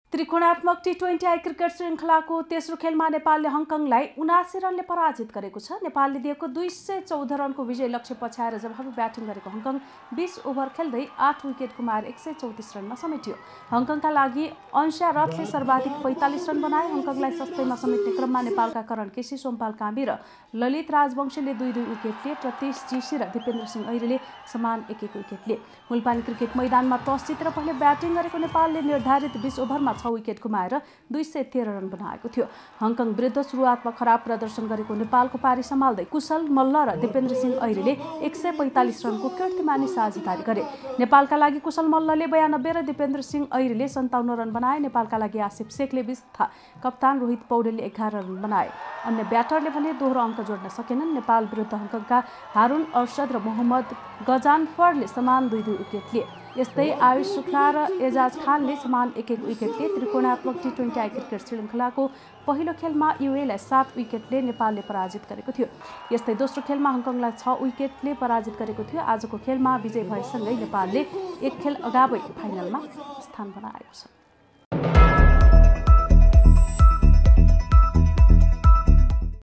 त्रिकोणात्मक T20 I cricket श्रृङ्खलाको तेस्रो खेलमा नेपालले हङकङलाई 79 रनले पराजित गरेको छ। नेपालले दिएको 214 रनको विजय लक्ष्य पछ्याएर जवाफी ब्याटिङ गरेको हङकङ 20 ओभर खेल्दै 8 विकेट गुमाएर 134 रनमा समेटियो। हङकङका लागि अंशा रथले सर्वाधिक 45 रन बनाए। हङकङलाई सस्तैमा समेट्ने क्रममा नेपालका करण केसी, सोमपाल कामी र ललित राजवंशीले 2-2 विकेट लिए। प्रतीश जीसी र दिपेन्द्र सिंह ऐरीले समान 1-1 विकेट लिए। मुलपानी क्रिकेट मैदानमा टस जितेर पहिले ब्याटिङ गरेको नेपालले निर्धारित 20 ओभरमा 6 विकेट गुमाएर 213 रन बनाएको थियो। हङकङ विरुद्ध सुरुवातमा खराब प्रदर्शन गरेको नेपालको पारी सम्हाल्दै कुशल मल्ल र दिपेन्द्र सिंह ऐरीले 145 रनको कीर्तिमानी साझेदारी गरे। नेपालका लागि कुशल मल्लले 92 र दिपेन्द्र सिंह ऐरीले 57 रन बनाए। नेपालका लागि आसिफ शेखले 20 तथा कप्तान रोहित पौडेलले 11 रन बनाए। अन्य ब्याटरले भने दोहोरो अङ्क जोड्न सकेनन्। नेपाल विरुद्ध हङकङका हारुन अर्शद र मोहम्मद गजानफरले समान 2-2 विकेट लिए। यस्तै आयुष शुक्ला र एजाज खानले समान 1-1 विकेट लिए। त्रिकोणात्मक टी20 आई क्रिकेट श्रृङ्खलाको पहिलो खेलमा युएलाई 7 विकेटले नेपालले पराजित गरेको थियो। यस्तै दोस्रो खेलमा हङकङलाई 6 विकेटले पराजित गरेको थियो। आजको खेलमा विजय भएसँगै नेपालले एक खेल अगावै फाइनलमा स्थान बनाएको छ।